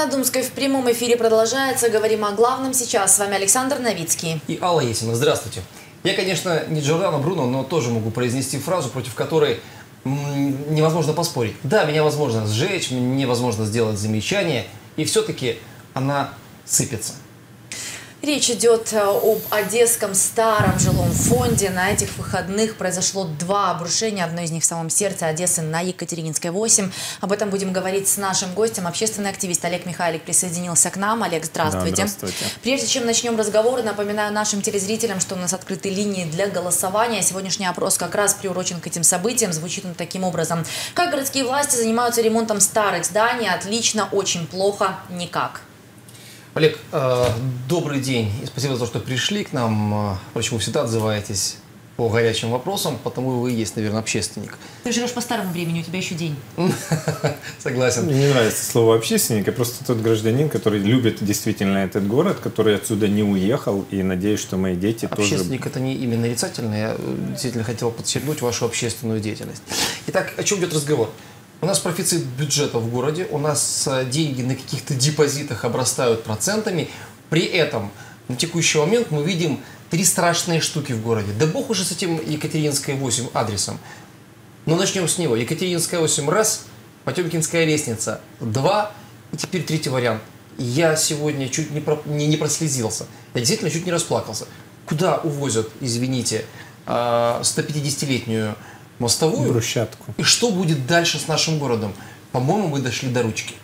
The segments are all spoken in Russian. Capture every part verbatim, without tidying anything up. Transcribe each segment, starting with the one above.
на Думской в прямом эфире продолжается. Говорим о главном сейчас. С вами Александр Новицкий. И Алла Есина. Здравствуйте. Я, конечно, не Джордано Бруно, но тоже могу произнести фразу, против которой невозможно поспорить. Да, меня возможно сжечь, мне возможно сделать замечание, и все-таки она сыпется. Речь идет об Одесском старом жилом фонде. На этих выходных произошло два обрушения. Одно из них в самом сердце Одессы на Екатерининской восемь. Об этом будем говорить с нашим гостем. Общественный активист Олег Михайлик присоединился к нам. Олег, здравствуйте. Да, здравствуйте. Прежде чем начнем разговор, напоминаю нашим телезрителям, что у нас открыты линии для голосования. Сегодняшний опрос как раз приурочен к этим событиям. Звучит он таким образом. Как городские власти занимаются ремонтом старых зданий? Отлично, очень плохо, никак. Олег, э, добрый день и спасибо за то, что пришли к нам. Впрочем, вы всегда отзываетесь по горячим вопросам, потому вы и есть, наверное, общественник. Ты живешь по старому времени, у тебя еще день. Согласен. Мне не нравится слово «общественник», я просто тот гражданин, который любит действительно этот город, который отсюда не уехал, и надеюсь, что мои дети тоже... Общественник – это не именно нарицательное, я действительно хотел подчеркнуть вашу общественную деятельность. Итак, о чем идет разговор? У нас профицит бюджета в городе, у нас деньги на каких-то депозитах обрастают процентами. При этом на текущий момент мы видим три страшные штуки в городе. Да бог уже с этим Екатерининская восемь адресом. Но начнем с него. Екатерининская восемь раз, Потемкинская лестница два, и теперь третий вариант. Я сегодня чуть не, про, не, не прослезился. Я действительно чуть не расплакался. Куда увозят, извините, сто пятидесятилетнюю мостовую? Брусчатку. И что будет дальше с нашим городом? По-моему, мы дошли до ручки.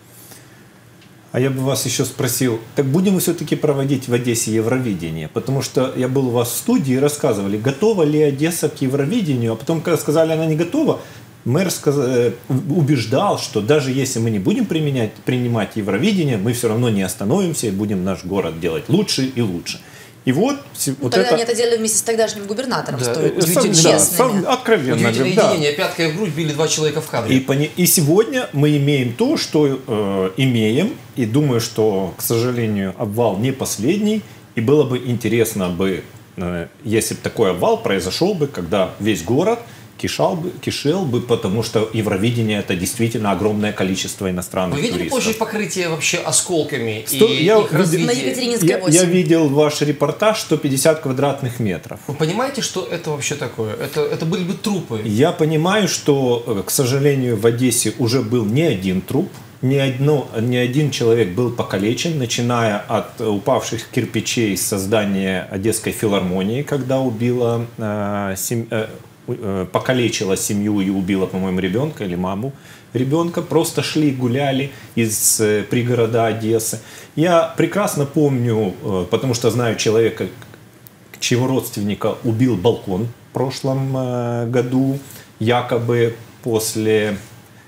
А я бы вас еще спросил, так будем мы все-таки проводить в Одессе Евровидение? Потому что я был у вас в студии и рассказывали, готова ли Одесса к Евровидению, а потом, когда сказали, она не готова, мэр сказ... убеждал, что даже если мы не будем применять, принимать Евровидение, мы все равно не остановимся и будем наш город делать лучше и лучше. И вот, ну, вот тогда это... они это делали вместе с тогдашним губернатором, да, стоит удивительно, честными. Да, откровенно. Удивительное да. единение, пяткой в грудь били два человека в кадре. И, пони... и сегодня мы имеем то, что э, имеем, и думаю, что, к сожалению, обвал не последний, и было бы интересно бы, э, если бы такой обвал произошел бы, когда весь город кишал бы, кишел бы, потому что Евровидение это действительно огромное количество иностранных Вы видели туристов. площадь покрытия вообще осколками Сто... и я их развитие? На Екатерининской я, восемь. я видел ваш репортаж, сто пятьдесят квадратных метров. Вы понимаете, что это вообще такое? Это, это были бы трупы. Я понимаю, что, к сожалению, в Одессе уже был не один труп, ни, одно, ни один человек был покалечен, начиная от упавших кирпичей создания Одесской филармонии, когда убила э, сем... э, покалечила семью и убила, по-моему, ребенка или маму ребенка. Просто шли, гуляли из пригорода Одессы. Я прекрасно помню, потому что знаю человека, чьего родственника убил балкон в прошлом году, якобы после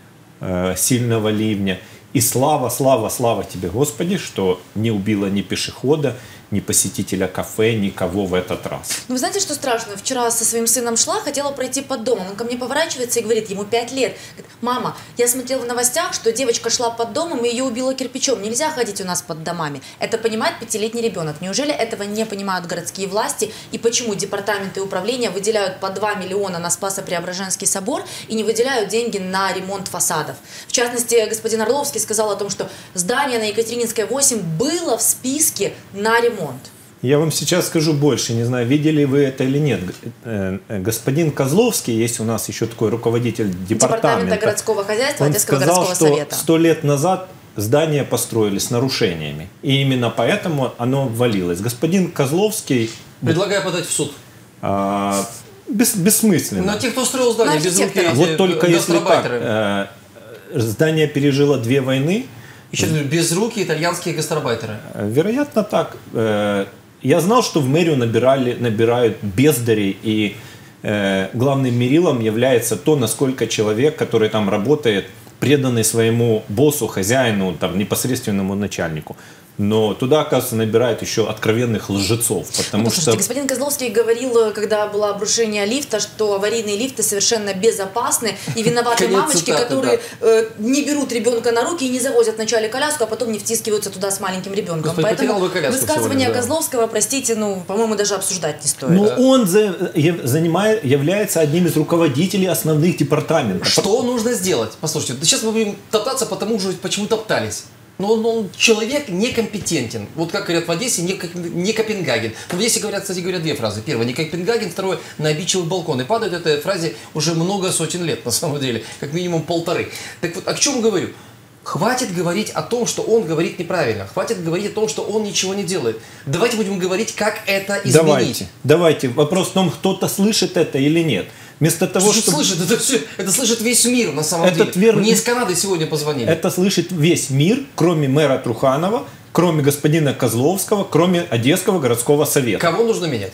сильного ливня. И слава, слава, слава тебе, Господи, что не убила ни пешехода, ни посетителя кафе, никого в этот раз. Ну, вы знаете, что страшно? Вчера со своим сыном шла, хотела пройти под домом. Он ко мне поворачивается и говорит, ему пять лет. Говорит, мама, я смотрела в новостях, что девочка шла под домом и ее убило кирпичом. Нельзя ходить у нас под домами. Это понимает пятилетний ребенок. Неужели этого не понимают городские власти? И почему департаменты и управления выделяют по два миллиона на Спасо-Преображенский собор и не выделяют деньги на ремонт фасадов? В частности, господин Орловский сказал о том, что здание на Екатерининской восемь было в списке на ремонт. Я вам сейчас скажу больше, не знаю, видели вы это или нет. Господин Козловский, есть у нас еще такой руководитель департамента, департамента городского хозяйства, он Одесского сказал, городского что совета. сто лет назад здание построили с нарушениями. И именно поэтому оно ввалилось. Господин Козловский... Предлагаю подать в суд. А, бес, бессмысленно. Но те, кто строил здание без руки, вот только если так, э, здание пережило две войны. Еще без руки итальянские гастарбайтеры. Вероятно так. Я знал, что в мэрию набирали, набирают бездарей, и э, главным мерилом является то, насколько человек, который там работает, преданный своему боссу, хозяину, там, непосредственному начальнику. Но туда, оказывается, набирают еще откровенных лжецов. Потому ну, что... Слушайте, господин Козловский говорил, когда было обрушение лифта, что аварийные лифты совершенно безопасны, и виноваты мамочки, которые э, не берут ребенка на руки и не завозят вначале коляску, а потом не втискиваются туда с маленьким ребенком. Господи, поэтому высказывание сегодня, да. Козловского, простите, ну, по-моему, даже обсуждать не стоит. Но он за, занимает, является одним из руководителей основных департаментов. Что нужно сделать? Послушайте, сейчас мы будем топтаться потому, что почему топтались. но он, он человек некомпетентен. Вот как говорят в Одессе, не, не Копенгаген. Но в Одессе говорят, кстати говоря, две фразы. Первое, не Копенгаген, второе, на обидчивый балкон. И падают этой фразе уже много сотен лет, на самом деле, как минимум полторы. Так вот, о чем говорю? Хватит говорить о том, что он говорит неправильно. Хватит говорить о том, что он ничего не делает. Давайте будем говорить, как это изменить. Давайте, давайте. Вопрос в том, кто-то слышит это или нет. Вместо того, что... чтобы... слышит? Это, все, это слышит весь мир, на самом Этот деле. вер... Мне из Канады сегодня позвонили. Это слышит весь мир, кроме мэра Труханова, кроме господина Козловского, кроме Одесского городского совета. Кого нужно менять?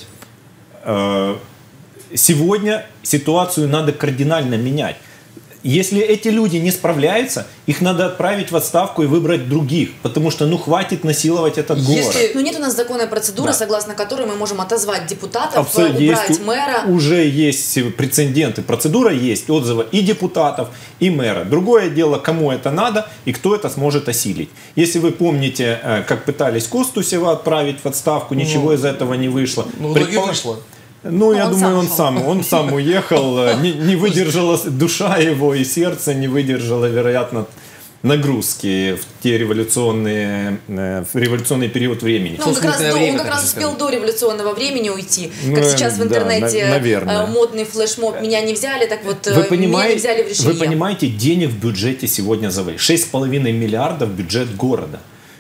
Сегодня ситуацию надо кардинально менять. Если эти люди не справляются, их надо отправить в отставку и выбрать других, потому что ну хватит насиловать этот Если... город. Ну нет у нас законной процедуры, да. согласно которой мы можем отозвать депутатов, Абсолютно. убрать есть, мэра. Уже есть прецеденты, процедура есть, отзывы и депутатов, и мэра. Другое дело, кому это надо и кто это сможет осилить. Если вы помните, как пытались Костусева отправить в отставку, ничего ну, из этого не вышло. Ну, в итоге вышло. Ну, Но я он думаю, сам он сам, он сам уехал, не, не выдержала душа его и сердце, не выдержало, вероятно, нагрузки в те революционные, в революционный период времени. Ну, он как, раз, время, он как раз успел до революционного времени уйти, как ну, сейчас в интернете да, модный флешмоб «Меня не взяли», так вот вы меня не взяли в решение. Вы понимаете, денег в бюджете сегодня завалили, шесть с половиной миллиардов бюджет города.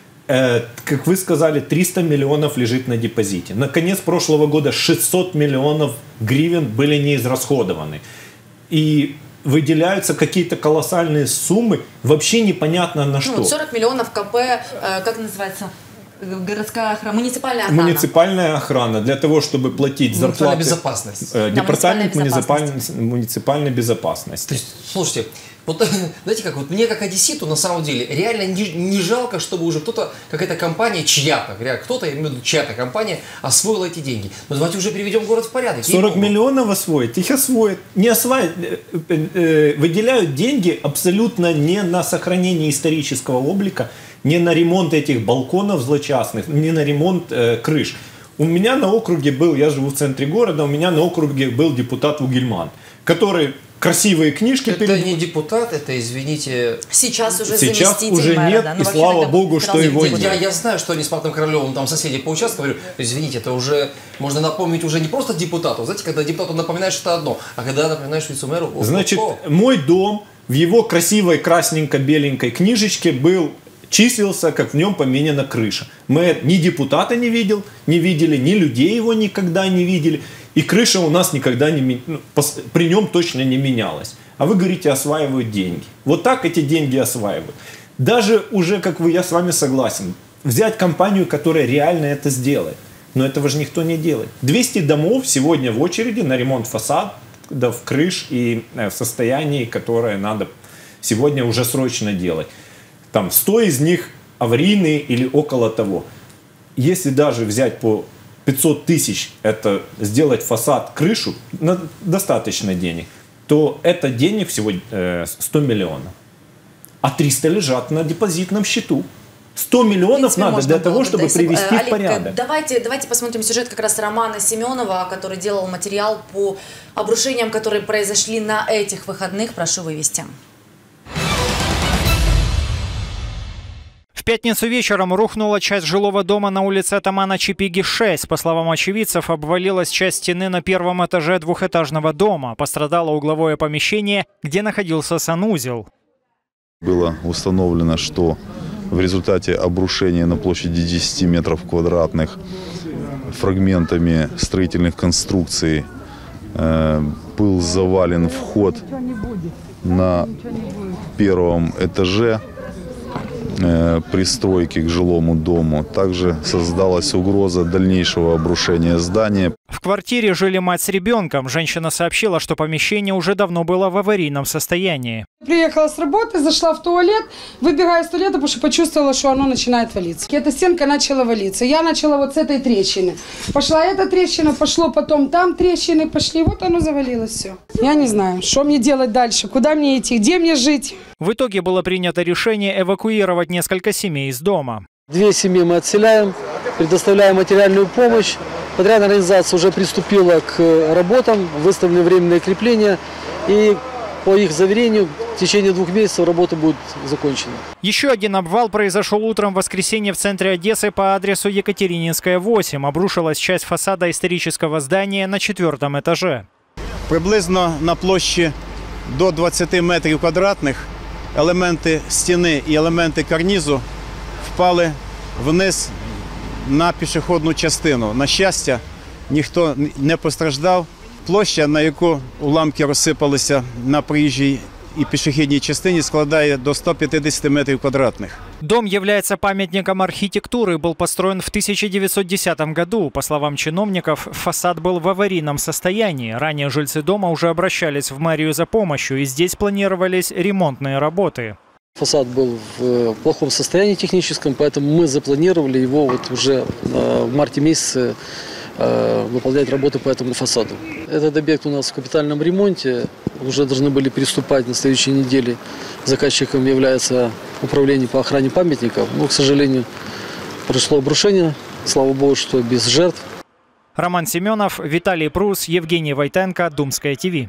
Как вы сказали, триста миллионов лежит на депозите. На конец прошлого года шестьсот миллионов гривен были не израсходованы. И выделяются какие-то колоссальные суммы, вообще непонятно на что. Ну, сорок миллионов КП, как называется, городская охрана, муниципальная охрана. Муниципальная охрана для того, чтобы платить зарплаты. Безопасность. Э, да, департамент муниципальной безопасности. муниципальной безопасности. То есть, слушайте, вот знаете как, вот мне как одесситу на самом деле реально не, не жалко, чтобы уже кто-то, какая-то компания, чья-то, кто-то, я имею в виду, чья-то компания освоила эти деньги. Но давайте уже приведем город в порядок. сорок миллионов освоить, их освоят. Не освоят, выделяют деньги абсолютно не на сохранение исторического облика, не на ремонт этих балконов злочастных, не на ремонт э, крыш. У меня на округе был, я живу в центре города, у меня на округе был депутат Вугельман, который красивые книжки... Это перед... не депутат, это, извините... Сейчас уже Сейчас заместитель уже мэра, нет, да? и слава богу, что его нет. Я, я знаю, что они с Павлом Королевым, там соседи по участку, говорю, извините, это уже, можно напомнить уже не просто депутату, знаете, когда депутату напоминаешь, это одно, а когда напоминаешь вице-мэру... Значит, мой дом в его красивой красненько-беленькой книжечке был... числился, как в нем поменена крыша. Мы ни депутата не видел, не видели, ни людей его никогда не видели. И крыша у нас никогда не, ну, при нем точно не менялась. А вы говорите, осваивают деньги. Вот так эти деньги осваивают. Даже уже, как вы, я с вами согласен, взять компанию, которая реально это сделает. Но этого же никто не делает. двести домов сегодня в очереди на ремонт фасадов, крыш и в состоянии, которое надо сегодня уже срочно делать. Там сто из них аварийные или около того. Если даже взять по пятьсот тысяч, это сделать фасад, крышу, достаточно денег, то это денег всего сто миллионов. А триста лежат на депозитном счету. сто миллионов принципе, надо для того, чтобы привести Олег, в порядок. Давайте, давайте посмотрим сюжет как раз Романа Семенова, который делал материал по обрушениям, которые произошли на этих выходных. Прошу вывести. В пятницу вечером рухнула часть жилого дома на улице Атамана Чипиги шесть. По словам очевидцев, обвалилась часть стены на первом этаже двухэтажного дома. Пострадало угловое помещение, где находился санузел. Было установлено, что в результате обрушения на площади десяти метров квадратных фрагментами строительных конструкций э, был завален вход на первом этаже пристройки к жилому дому. Также создалась угроза дальнейшего обрушения здания. В квартире жили мать с ребенком. Женщина сообщила, что помещение уже давно было в аварийном состоянии. Приехала с работы, зашла в туалет, выбегая из туалета, потому что почувствовала, что оно начинает валиться. Эта стенка начала валиться. Я начала вот с этой трещины. Пошла эта трещина, пошло потом там трещины пошли. Вот оно завалилось все. Я не знаю, что мне делать дальше, куда мне идти, где мне жить. В итоге было принято решение эвакуировать несколько семей из дома. Две семьи мы отселяем, предоставляем материальную помощь. Подрядная организация уже приступила к работам, выставлены временные крепления. И по их заверению, в течение двух месяцев работа будет закончена. Еще один обвал произошел утром в воскресенье в центре Одессы по адресу Екатерининская, восемь. Обрушилась часть фасада исторического здания на четвертом этаже. Приблизно на площі до двадцяти метрів квадратних елементи стіни і елементи карнізу впали вниз на пішохідну частину. На щастя, ніхто не постраждав. Площа, на яку уламки розсипалися на проїжджій и пешеходной частине, складает до ста пятидесяти метров квадратных. Дом является памятником архитектуры, был построен в тысяча девятьсот десятом году. По словам чиновников, фасад был в аварийном состоянии. Ранее жильцы дома уже обращались в мэрию за помощью, и здесь планировались ремонтные работы. Фасад был в плохом состоянии техническом, поэтому мы запланировали его вот уже в марте месяце выполнять работы по этому фасаду. Этот объект у нас в капитальном ремонте. Уже должны были приступать на следующей неделе. Заказчиком является управление по охране памятников. Но, к сожалению, произошло обрушение. Слава богу, что без жертв. Роман Семенов, Виталий Прус, Евгений Войтенко, Думское ТВ.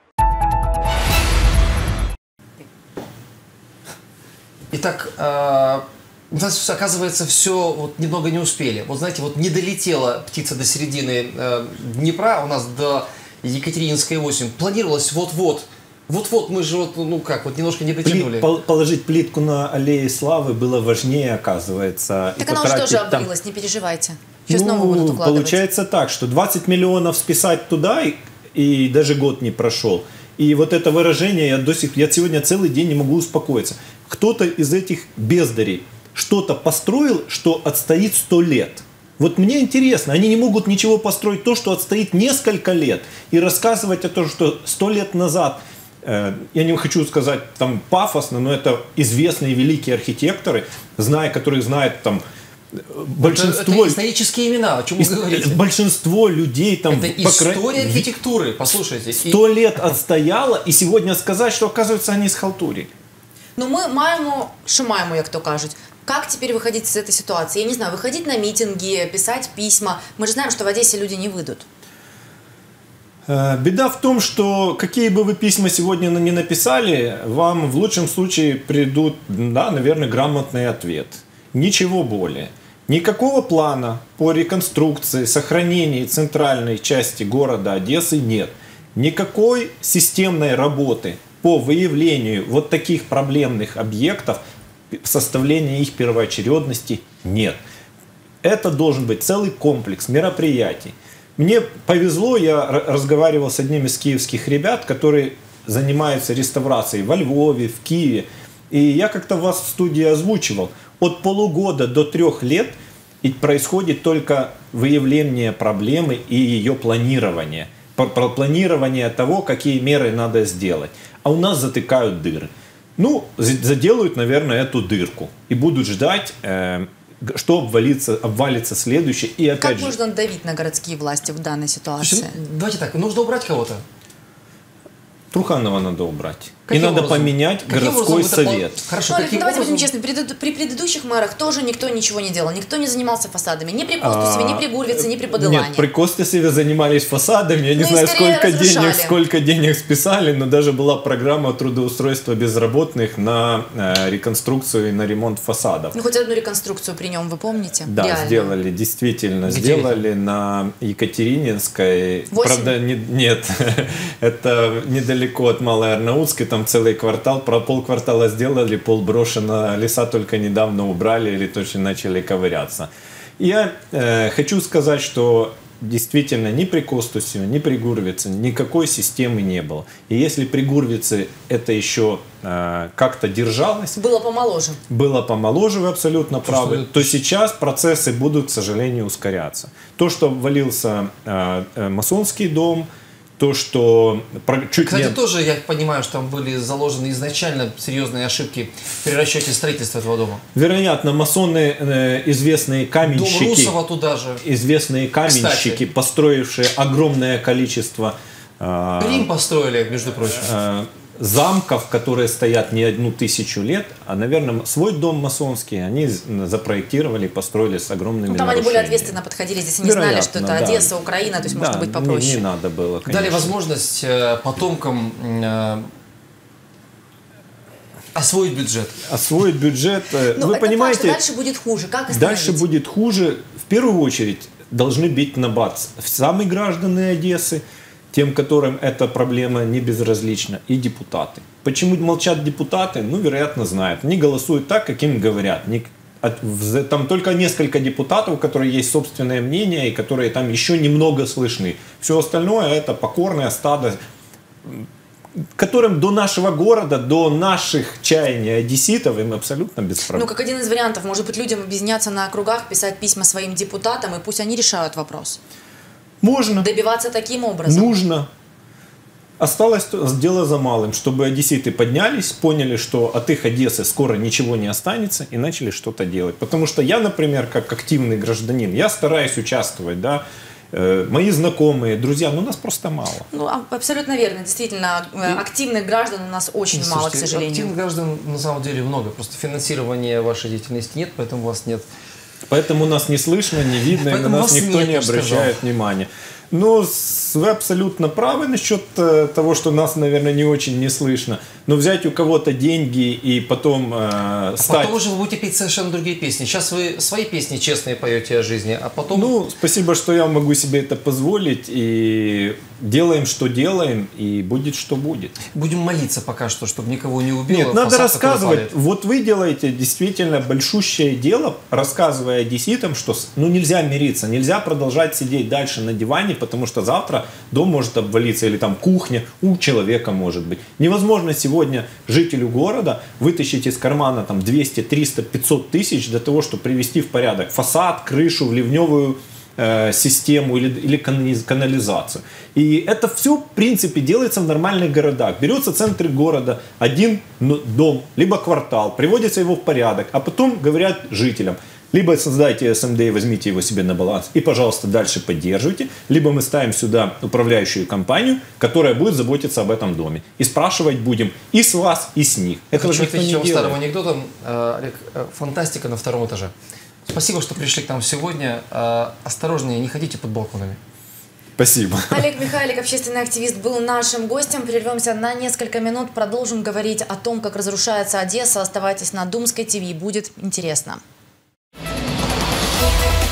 Итак, у нас, оказывается, все вот немного не успели. Вот знаете, вот не долетела птица до середины э, Днепра, у нас до Екатерининской восемь. Планировалось вот-вот. Вот-вот мы же вот, ну как, вот немножко не дотянули. Плит, положить плитку на аллее Славы было важнее, оказывается. Так она уже тоже обвалилась, там... не переживайте. Сейчас ну, новую будут укладывать. Получается так, что двадцать миллионов списать туда, и, и даже год не прошел. И вот это выражение, я до сих я сегодня целый день не могу успокоиться. Кто-то из этих бездарей что-то построил, что отстоит сто лет. Вот мне интересно, они не могут ничего построить, то, что отстоит несколько лет, и рассказывать о том, что сто лет назад, э, я не хочу сказать там пафосно, но это известные великие архитекторы, зная, которые знают там большинство... Это, это исторические имена, о чем вы говорите? Большинство людей там... Это история архитектуры, послушайте. Сто лет отстояло, и сегодня сказать, что, оказывается, они схалтурили. Ну, ми маємо, що маємо, як то кажуть. Как теперь выходить из этой ситуации? Я не знаю, выходить на митинги, писать письма. Мы же знаем, что в Одессе люди не выйдут. Беда в том, что какие бы вы письма сегодня не написали, вам в лучшем случае придут, да, наверное, грамотный ответ. Ничего более. Никакого плана по реконструкции, сохранению центральной части города Одессы нет. Никакой системной работы по выявлению вот таких проблемных объектов, составления их первоочередности нет. Это должен быть целый комплекс мероприятий. Мне повезло, я разговаривал с одним из киевских ребят, которые занимаются реставрацией во Львове, в Киеве. И я как-то вас в студии озвучивал. От полугода до трех лет происходит только выявление проблемы и ее планирование. Планирование того, какие меры надо сделать. А у нас затыкают дыры. Ну, заделают, наверное, эту дырку и будут ждать, э, что обвалится, обвалится следующее. И опять как же... можно давить на городские власти в данной ситуации? Слушайте, давайте так, нужно убрать кого-то. Труханова надо убрать. Каким и надо образом? поменять Каким городской образом совет. Это... Хорошо, ну, каким давайте образом? будем честны, при, при предыдущих мэрах тоже никто ничего не делал. Никто не занимался фасадами. Ни при Костусеве, а... ни при Гурвице, ни при Подылане. Нет, при Костусеве занимались фасадами. Я не ну, знаю, сколько разрушали. денег, сколько денег списали, но даже была программа трудоустройства безработных на э, реконструкцию и на ремонт фасадов. Ну, хоть одну реконструкцию при нем, вы помните? Да, реально. сделали, действительно. Где сделали это? На Екатерининской. восемь? Правда, не, нет, это недалеко от Малой Арнаутской, там целый квартал, про полквартала сделали, пол брошено, леса только недавно убрали или точно начали ковыряться. Я э, хочу сказать, что действительно ни при Костусеве, ни при Гурвице никакой системы не было. И если при Гурвице это еще э, как-то держалось... Было помоложе. Было помоложе, вы абсолютно правы. Что? То сейчас процессы будут, к сожалению, ускоряться. То, что обвалился э, э, масонский дом, то, что... Чуть Кстати, не... тоже, я понимаю, что там были заложены изначально серьезные ошибки при расчете строительства этого дома. Вероятно, масоны, э, известные каменщики... Дом Русова туда же. Известные каменщики, Кстати. построившие огромное количество... Э, Рим построили, между прочим. Э, замков, которые стоят не одну тысячу лет, а, наверное, свой дом масонский они запроектировали и построили с огромными ну, там нарушениями. они более ответственно подходили, здесь они Вероятно, знали, что это да. Одесса, Украина, то есть да, может быть попроще. Не, не надо было, конечно. Дали возможность потомкам Освоить бюджет. Освоить бюджет. Ну, Вы это понимаете, факт, дальше будет хуже. Как остановить? дальше будет хуже. В первую очередь должны бить на бац сами граждане Одессы, тем, которым эта проблема не безразлична, и депутаты. Почему молчат депутаты? Ну, вероятно, знают. Они голосуют так, как им говорят. Не, от, там только несколько депутатов, у которых есть собственное мнение, и которые там еще немного слышны. Все остальное это покорное стадо, которым до нашего города, до наших чаяний одесситов им абсолютно без проблем. Ну, как один из вариантов, может быть, людям объединяться на округах, писать письма своим депутатам, и пусть они решают вопрос. Можно. Добиваться таким образом. Нужно. Осталось дело за малым, чтобы одесситы поднялись, поняли, что от их Одессы скоро ничего не останется, и начали что-то делать. Потому что я, например, как активный гражданин, я стараюсь участвовать, да, э, мои знакомые, друзья, но нас просто мало. Ну, абсолютно верно. Действительно, активных граждан у нас очень Слушайте, мало, к сожалению. Активных граждан на самом деле много. Просто финансирования вашей деятельности нет, поэтому у вас нет. Поэтому нас не слышно, не видно, и на нас никто нет, не обращает внимания. Но вы абсолютно правы насчет того, что нас, наверное, не очень не слышно. Но взять у кого-то деньги и потом э, стать... Потом уже вы будете петь совершенно другие песни. Сейчас вы свои песни честные поете о жизни, а потом... Ну, спасибо, что я могу себе это позволить. И делаем, что делаем, и будет, что будет. Будем молиться пока что, чтобы никого не убило. Нет, надо фасад, рассказывать. Вот вы делаете действительно большущее дело, рассказывая одесситам, что ну, нельзя мириться, нельзя продолжать сидеть дальше на диване, потому что завтра дом может обвалиться, или там кухня у человека может быть. Невозможно сегодня жителю города вытащить из кармана там двести, триста, пятьсот тысяч для того, чтобы привести в порядок фасад, крышу, ливневую э, систему или, или канализацию. И это все, в принципе, делается в нормальных городах. Берется центр города, один дом, либо квартал, приводится его в порядок, а потом говорят жителям: либо создайте СМД и возьмите его себе на баланс и, пожалуйста, дальше поддерживайте, либо мы ставим сюда управляющую компанию, которая будет заботиться об этом доме. И спрашивать будем и с вас, и с них. Это Хочу никто не ответить вам делает. старым анекдотом. Олег, фантастика на втором этаже. Спасибо, что пришли к нам сегодня. Осторожнее, не ходите под балконами. Спасибо. Олег Михайлик, общественный активист, был нашим гостем. Прервемся на несколько минут, продолжим говорить о том, как разрушается Одесса. Оставайтесь на Думской ТВ, будет интересно.